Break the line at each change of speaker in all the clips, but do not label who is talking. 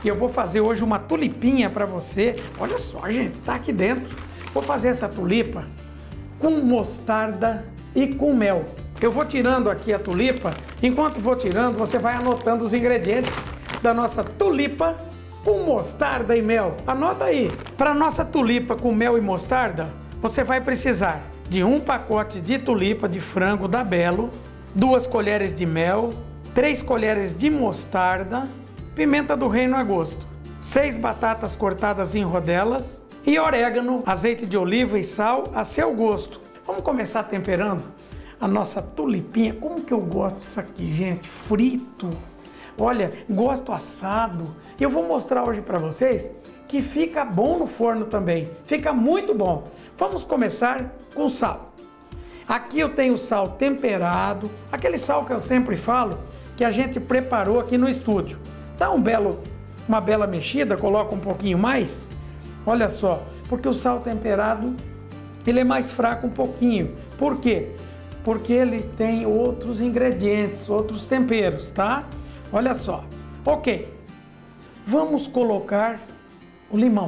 E eu vou fazer hoje uma tulipinha para você. Olha só, gente, tá aqui dentro. Vou fazer essa tulipa com mostarda e com mel. Eu vou tirando aqui a tulipa. Enquanto vou tirando, você vai anotando os ingredientes da nossa tulipa com mostarda e mel. Anota aí. Para nossa tulipa com mel e mostarda, você vai precisar de um pacote de tulipa de frango da Belo, 2 colheres de mel, 3 colheres de mostarda, pimenta do reino a gosto, 6 batatas cortadas em rodelas e orégano, azeite de oliva e sal a seu gosto. Vamos começar temperando a nossa tulipinha. Como que eu gosto disso aqui, gente? Frito. Olha, gosto assado. E eu vou mostrar hoje para vocês que fica bom no forno também. Fica muito bom. Vamos começar com sal. Aqui eu tenho sal temperado, aquele sal que eu sempre falo, que a gente preparou aqui no estúdio. Dá uma bela mexida, coloca um pouquinho mais. Olha só, porque o sal temperado, ele é mais fraco um pouquinho. Por quê? Porque ele tem outros ingredientes, outros temperos, tá? Olha só. Ok. Vamos colocar o limão.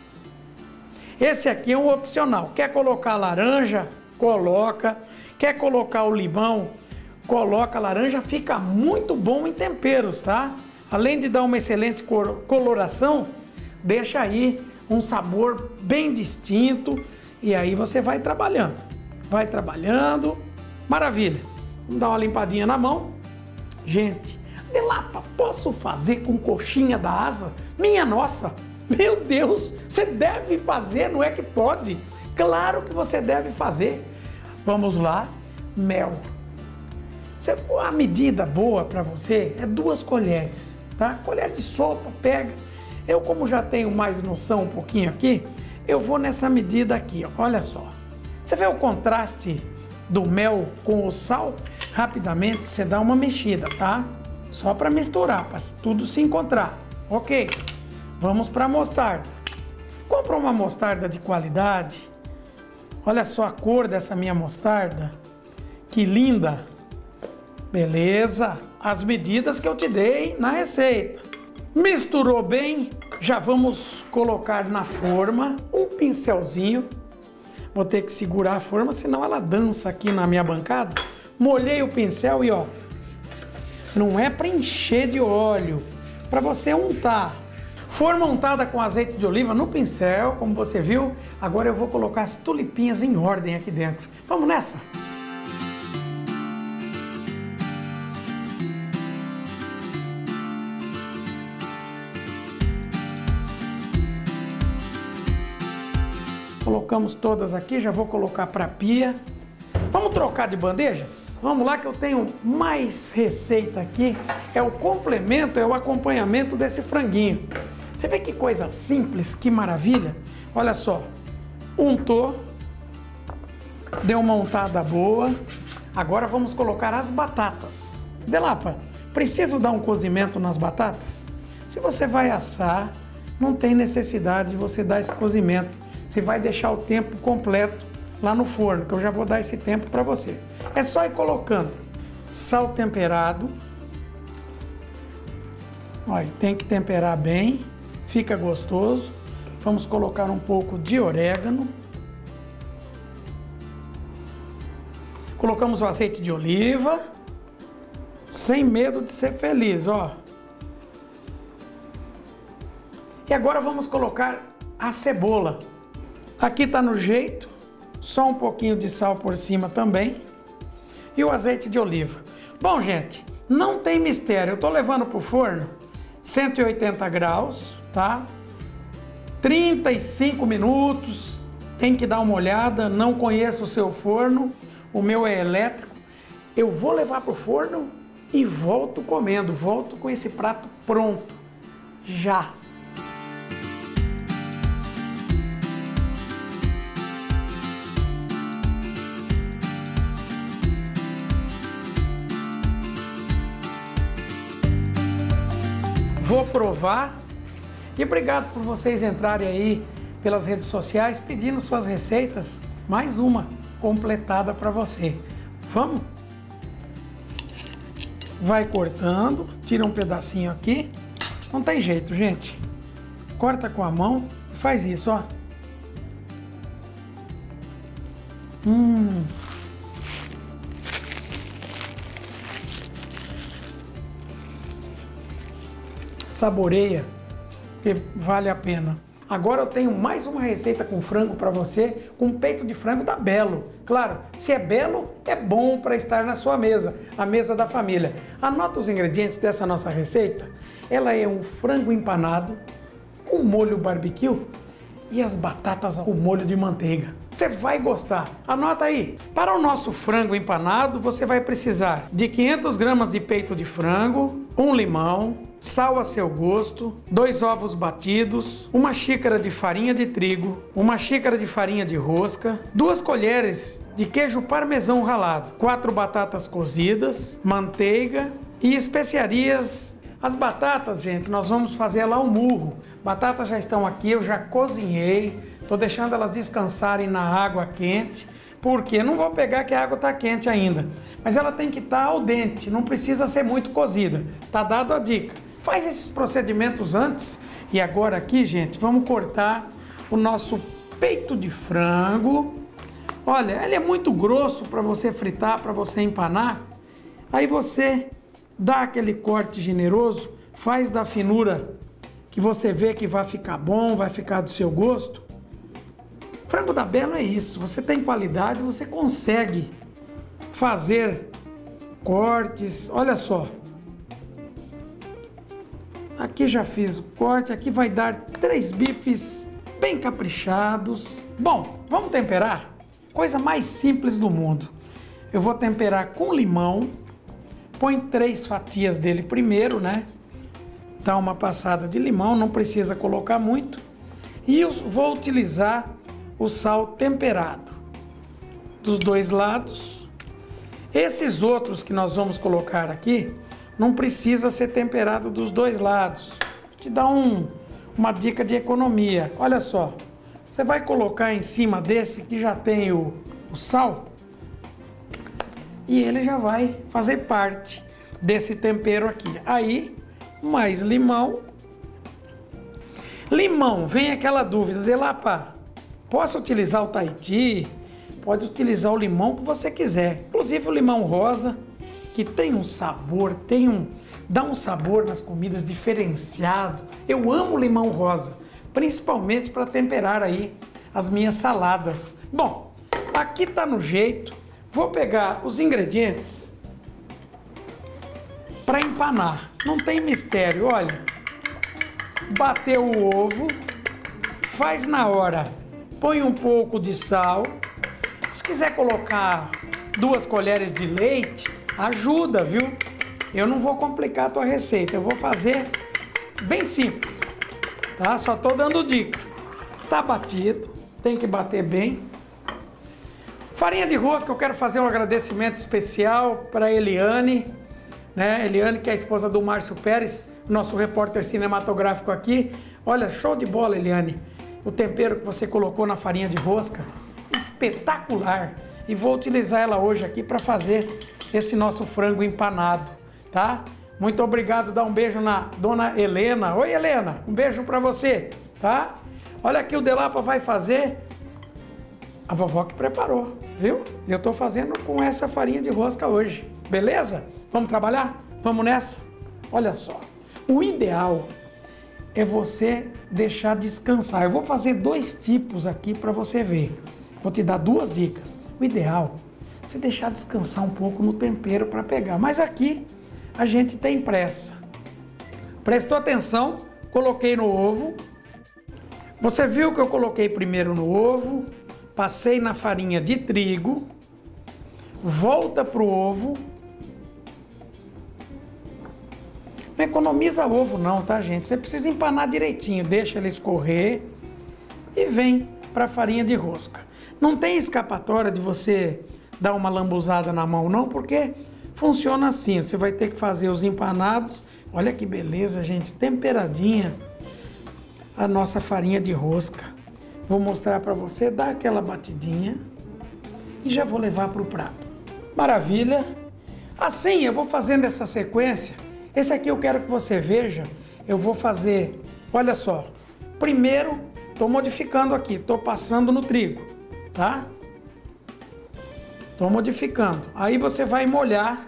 Esse aqui é um opcional. Quer colocar laranja? Coloca. Quer colocar o limão? Coloca a laranja. Fica muito bom em temperos, tá? Além de dar uma excelente coloração, deixa aí um sabor bem distinto. E aí você vai trabalhando. Vai trabalhando. Maravilha. Vamos dar uma limpadinha na mão. Gente, Delapa, posso fazer com coxinha da asa? Minha nossa! Meu Deus, você deve fazer, não é que pode? Claro que você deve fazer. Vamos lá, mel. A medida boa para você é 2 colheres, tá? Colher de sopa, pega. Eu, como já tenho mais noção um pouquinho aqui, eu vou nessa medida aqui, ó. Olha só. Você vê o contraste do mel com o sal? Rapidamente você dá uma mexida, tá? Só para misturar, para tudo se encontrar. Ok. Vamos para a mostarda. Compra uma mostarda de qualidade. Olha só a cor dessa minha mostarda. Que linda. Beleza. As medidas que eu te dei na receita. Misturou bem. Já vamos colocar na forma um pincelzinho. Vou ter que segurar a forma, senão ela dança aqui na minha bancada. Molhei o pincel e ó. Não é para encher de óleo. Para você untar. Forma untada com azeite de oliva no pincel, como você viu. Agora eu vou colocar as tulipinhas em ordem aqui dentro. Vamos nessa? Colocamos todas aqui, já vou colocar para a pia. Vamos trocar de bandejas? Vamos lá que eu tenho mais receita aqui. É o complemento, é o acompanhamento desse franguinho. Você vê que coisa simples, que maravilha? Olha só, untou, deu uma untada boa. Agora vamos colocar as batatas. Delapa, preciso dar um cozimento nas batatas? Se você vai assar, não tem necessidade de você dar esse cozimento. Você vai deixar o tempo completo lá no forno, que eu já vou dar esse tempo para você. É só ir colocando sal temperado. Olha, tem que temperar bem. Fica gostoso. Vamos colocar um pouco de orégano. Colocamos o azeite de oliva. Sem medo de ser feliz, ó. E agora vamos colocar a cebola. Aqui tá no jeito. Só um pouquinho de sal por cima também. E o azeite de oliva. Bom, gente, não tem mistério. Eu tô levando pro forno 180 graus. Tá? 35 minutos, tem que dar uma olhada, não conheço o seu forno, o meu é elétrico. Eu vou levar para o forno e volto comendo, volto com esse prato pronto, já. Vou provar. E obrigado por vocês entrarem aí pelas redes sociais pedindo suas receitas. Mais uma completada para você. Vamos? Vai cortando, tira um pedacinho aqui. Não tem jeito, gente. Corta com a mão e faz isso, ó. Saboreia, que vale a pena. Agora eu tenho mais uma receita com frango para você, com peito de frango da Belo. Claro, se é Belo, é bom para estar na sua mesa, a mesa da família. Anota os ingredientes dessa nossa receita. Ela é um frango empanado com molho barbecue e as batatas com molho de manteiga. Você vai gostar. Anota aí. Para o nosso frango empanado, você vai precisar de 500 gramas de peito de frango, um limão, sal a seu gosto, 2 ovos batidos, 1 xícara de farinha de trigo, 1 xícara de farinha de rosca, 2 colheres de queijo parmesão ralado, 4 batatas cozidas, manteiga e especiarias. As batatas, gente, nós vamos fazer ela ao murro. Batatas já estão aqui, eu já cozinhei, estou deixando elas descansarem na água quente, porque não vou pegar que a água está quente ainda. Mas ela tem que estar al dente, não precisa ser muito cozida. Tá dado a dica. Faz esses procedimentos antes. E agora aqui, gente, vamos cortar o nosso peito de frango. Olha, ele é muito grosso para você fritar, para você empanar. Aí você dá aquele corte generoso, faz da finura que você vê que vai ficar bom, vai ficar do seu gosto. Frango da Belo é isso, você tem qualidade, você consegue fazer cortes. Olha só, aqui já fiz o corte, aqui vai dar 3 bifes bem caprichados. Bom, vamos temperar? Coisa mais simples do mundo. Eu vou temperar com limão. Põe 3 fatias dele primeiro, né? Dá uma passada de limão, não precisa colocar muito. E eu vou utilizar o sal temperado dos 2 lados. Esses outros que nós vamos colocar aqui, não precisa ser temperado dos 2 lados. Te dá uma dica de economia. Olha só, você vai colocar em cima desse que já tem o sal, e ele já vai fazer parte desse tempero aqui. Aí, mais limão. Limão, vem aquela dúvida, Delapa, posso utilizar o Tahiti? Pode utilizar o limão que você quiser. Inclusive o limão rosa, que tem um sabor, dá um sabor nas comidas diferenciado. Eu amo limão rosa, principalmente para temperar aí as minhas saladas. Bom, aqui tá no jeito. Vou pegar os ingredientes para empanar. Não tem mistério, olha. Bateu o ovo, faz na hora. Põe um pouco de sal. Se quiser colocar 2 colheres de leite, ajuda, viu? Eu não vou complicar a tua receita, eu vou fazer bem simples, tá? Só tô dando dica. Tá batido, tem que bater bem. Farinha de rosca, eu quero fazer um agradecimento especial para Eliane, né? Eliane, que é a esposa do Márcio Pérez, nosso repórter cinematográfico aqui. Olha, show de bola, Eliane. O tempero que você colocou na farinha de rosca, espetacular. E vou utilizar ela hoje aqui para fazer esse nosso frango empanado, tá? Muito obrigado, dá um beijo na dona Helena. Oi, Helena, um beijo para você, tá? Olha aqui, o Delapa vai fazer a vovó que preparou, viu? Eu tô fazendo com essa farinha de rosca hoje, beleza? Vamos trabalhar? Vamos nessa? Olha só, o ideal é você deixar descansar. Eu vou fazer 2 tipos aqui para você ver. Vou te dar 2 dicas. O ideal é você deixar descansar um pouco no tempero para pegar. Mas aqui a gente tem pressa. Prestou atenção? Coloquei no ovo. Você viu que eu coloquei primeiro no ovo, passei na farinha de trigo, volta pro ovo. Não economiza ovo não, tá, gente? Você precisa empanar direitinho, deixa ele escorrer e vem para a farinha de rosca. Não tem escapatória de você dar uma lambuzada na mão não, porque funciona assim, você vai ter que fazer os empanados. Olha que beleza, gente, temperadinha a nossa farinha de rosca. Vou mostrar para você, dá aquela batidinha e já vou levar para o prato. Maravilha! Assim eu vou fazendo essa sequência. Esse aqui eu quero que você veja, eu vou fazer, olha só, primeiro estou modificando aqui, estou passando no trigo, tá? Estou modificando. Aí você vai molhar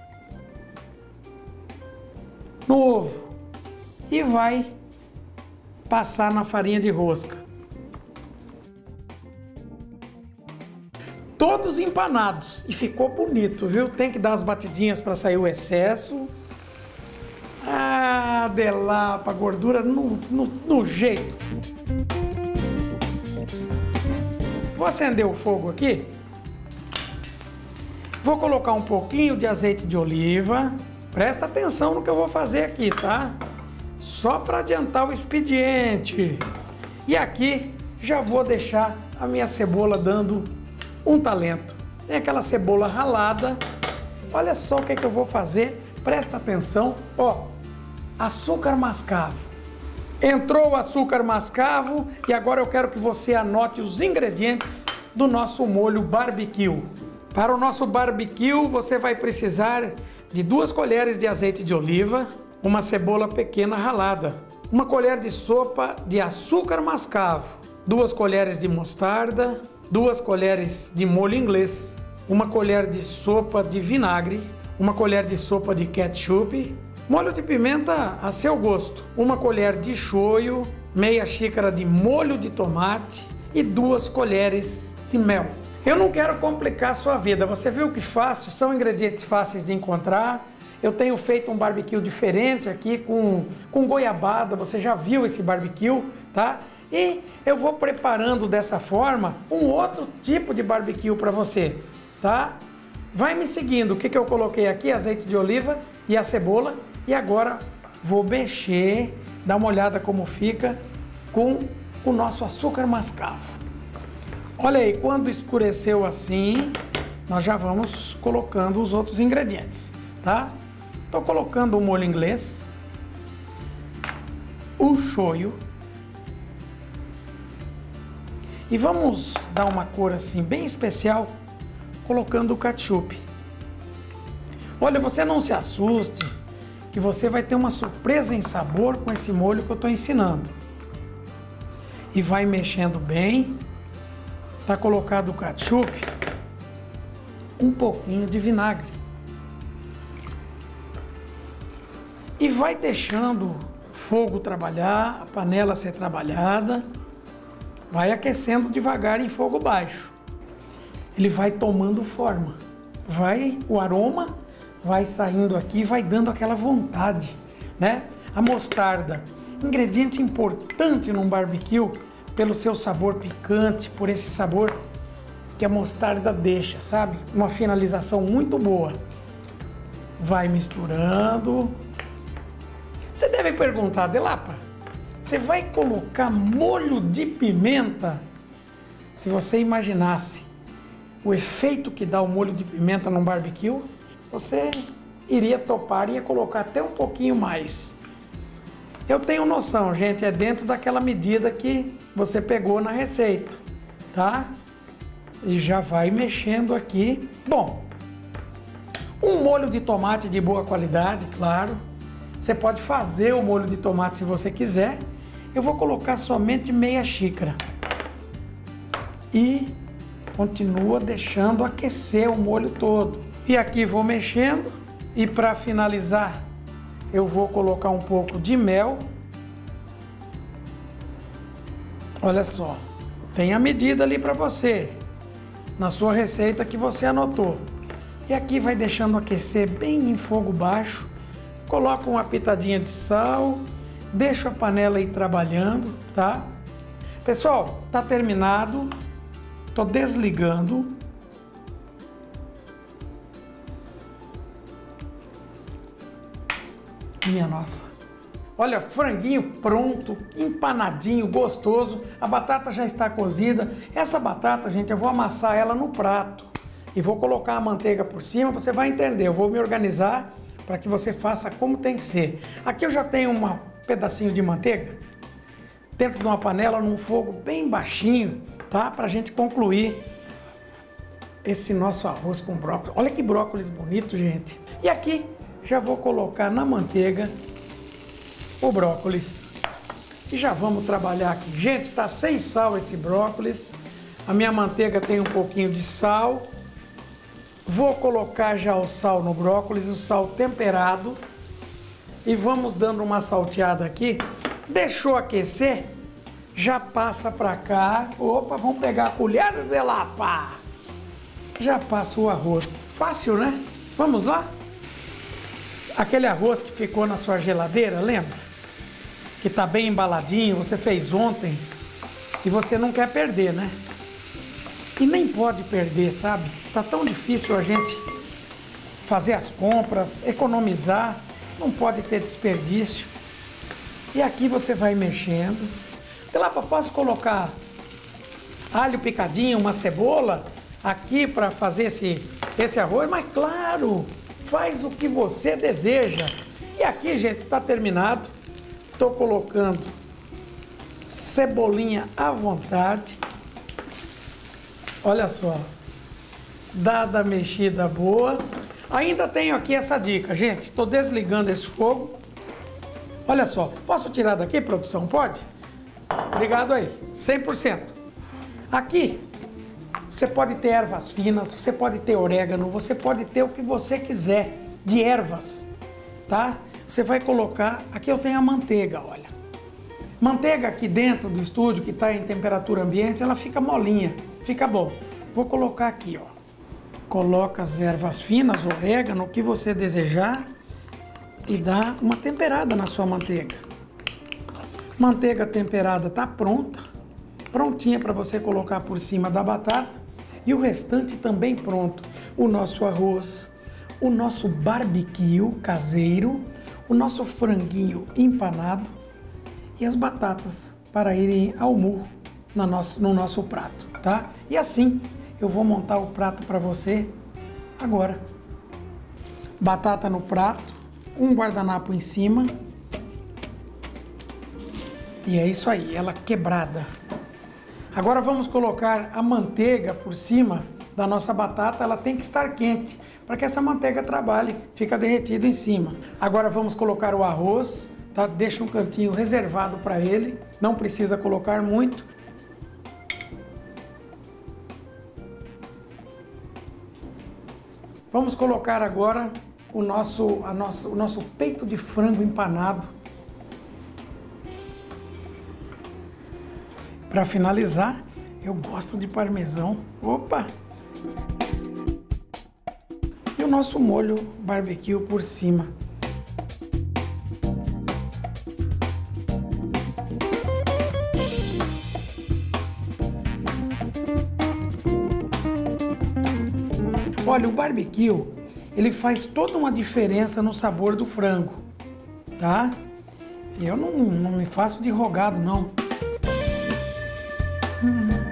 no ovo e vai passar na farinha de rosca. Todos empanados e ficou bonito, viu? Tem que dar as batidinhas para sair o excesso. Ah, delapa, gordura no jeito. Vou acender o fogo aqui. Vou colocar um pouquinho de azeite de oliva. Presta atenção no que eu vou fazer aqui, tá? Só para adiantar o expediente. E aqui já vou deixar a minha cebola dando um talento. Tem aquela cebola ralada. Olha só o que é que eu vou fazer. Presta atenção. Ó, açúcar mascavo. Entrou o açúcar mascavo e agora eu quero que você anote os ingredientes do nosso molho barbecue. Para o nosso barbecue, você vai precisar de 2 colheres de azeite de oliva, uma cebola pequena ralada, 1 colher de sopa de açúcar mascavo, 2 colheres de mostarda, 2 colheres de molho inglês, 1 colher de sopa de vinagre, 1 colher de sopa de ketchup, molho de pimenta a seu gosto, 1 colher de shoyu, meia xícara de molho de tomate e 2 colheres de mel. Eu não quero complicar a sua vida, você viu que fácil, são ingredientes fáceis de encontrar. Eu tenho feito um barbecue diferente aqui com goiabada, você já viu esse barbecue, tá? E eu vou preparando dessa forma um outro tipo de barbecue para você, tá? Vai me seguindo, o que eu coloquei aqui? Azeite de oliva e a cebola. E agora vou mexer, dar uma olhada como fica com o nosso açúcar mascavo. Olha aí, quando escureceu assim, nós já vamos colocando os outros ingredientes, tá? Estou colocando o molho inglês, o shoyu. E vamos dar uma cor assim bem especial, colocando o ketchup. Olha, você não se assuste, que você vai ter uma surpresa em sabor com esse molho que eu estou ensinando. E vai mexendo bem. Está colocado o ketchup, um pouquinho de vinagre. E vai deixando o fogo trabalhar, a panela ser trabalhada. Vai aquecendo devagar em fogo baixo. Ele vai tomando forma. O aroma vai saindo aqui, vai dando aquela vontade, né? A mostarda, ingrediente importante num barbecue, pelo seu sabor picante, por esse sabor que a mostarda deixa, sabe? Uma finalização muito boa. Vai misturando. Você deve perguntar, Delapa, você vai colocar molho de pimenta? Se você imaginasse o efeito que dá o molho de pimenta num barbecue, você iria topar e ia colocar até um pouquinho mais. Eu tenho noção, gente, é dentro daquela medida que você pegou na receita, tá? E já vai mexendo aqui. Bom, um molho de tomate de boa qualidade, claro. Você pode fazer o molho de tomate se você quiser. Eu vou colocar somente meia xícara. E continua deixando aquecer o molho todo. E aqui vou mexendo. E para finalizar, eu vou colocar um pouco de mel. Olha só, tem a medida ali para você, na sua receita que você anotou. E aqui vai deixando aquecer bem em fogo baixo. Coloca uma pitadinha de sal, deixa a panela aí trabalhando, tá? Pessoal, tá terminado. Tô desligando. Minha nossa. Olha, franguinho pronto, empanadinho, gostoso. A batata já está cozida. Essa batata, gente, eu vou amassar ela no prato e vou colocar a manteiga por cima. Você vai entender, eu vou me organizar para que você faça como tem que ser. Aqui eu já tenho um pedacinho de manteiga dentro de uma panela, num fogo bem baixinho, tá? Para a gente concluir esse nosso arroz com brócolis. Olha que brócolis bonito, gente. E aqui já vou colocar na manteiga o brócolis. E já vamos trabalhar aqui. Gente, está sem sal esse brócolis. A minha manteiga tem um pouquinho de sal. Vou colocar já o sal no brócolis, o sal temperado. E vamos dando uma salteada aqui. Deixou aquecer, já passa para cá. Opa, vamos pegar a colher de lapa. Já passa o arroz. Fácil, né? Vamos lá? Aquele arroz que ficou na sua geladeira, lembra? Que tá bem embaladinho, você fez ontem e você não quer perder, né? E nem pode perder, sabe? Tá tão difícil a gente fazer as compras, economizar, não pode ter desperdício. E aqui você vai mexendo. Sei lá, posso colocar alho picadinho, uma cebola aqui para fazer esse arroz? Mas claro, faz o que você deseja. E aqui, gente, está terminado. Estou colocando cebolinha à vontade. Olha só, dada a mexida boa. Ainda tenho aqui essa dica, gente. Estou desligando esse fogo. Olha só, posso tirar daqui, produção? Pode? Obrigado aí, 100%. Aqui, você pode ter ervas finas, você pode ter orégano, você pode ter o que você quiser de ervas, tá? Você vai colocar, aqui eu tenho a manteiga, olha. Manteiga aqui dentro do estúdio, que está em temperatura ambiente, ela fica molinha, fica bom. Vou colocar aqui, ó. Coloca as ervas finas, orégano, o que você desejar e dá uma temperada na sua manteiga. Manteiga temperada está pronta, prontinha para você colocar por cima da batata e o restante também pronto. O nosso arroz, o nosso barbecue caseiro, o nosso franguinho empanado e as batatas para irem ao murro no nosso prato, tá? E assim eu vou montar o prato para você agora. Batata no prato, um guardanapo em cima. E é isso aí, ela quebrada. Agora vamos colocar a manteiga por cima da nossa batata, ela tem que estar quente, para que essa manteiga trabalhe, fica derretido em cima. Agora vamos colocar o arroz, tá? Deixa um cantinho reservado para ele, não precisa colocar muito. Vamos colocar agora o nosso peito de frango empanado. Para finalizar, eu gosto de parmesão. Opa! E o nosso molho barbecue por cima. Olha, o barbecue, ele faz toda uma diferença no sabor do frango, tá? Eu não me faço de rogado, não.